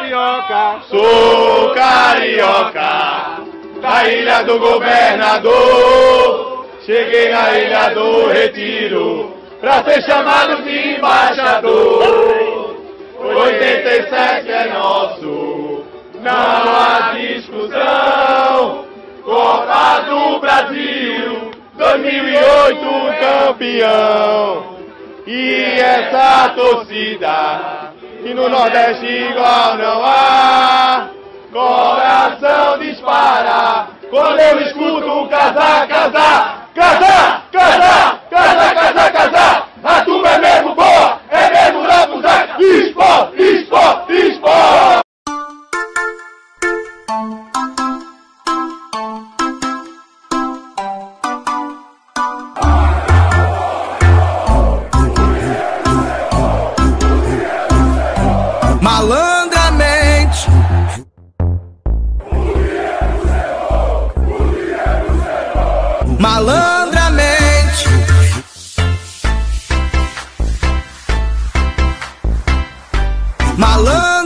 carioca, sou carioca, da Ilha do Governador. Cheguei na Ilha do Retiro pra ser chamado de embaixador. 87 é nosso, não há discussão. Copa do Brasil, 2008 campeão. E essa torcida, que no Nordeste igual não há. Coração dispara quando eu escuto casar, casar, casar, casar, casar, casar, casar. A turma é mesmo boa, é mesmo da Fusar. Esporte, esporte, esporte. Malandramente, malandramente, malandramente.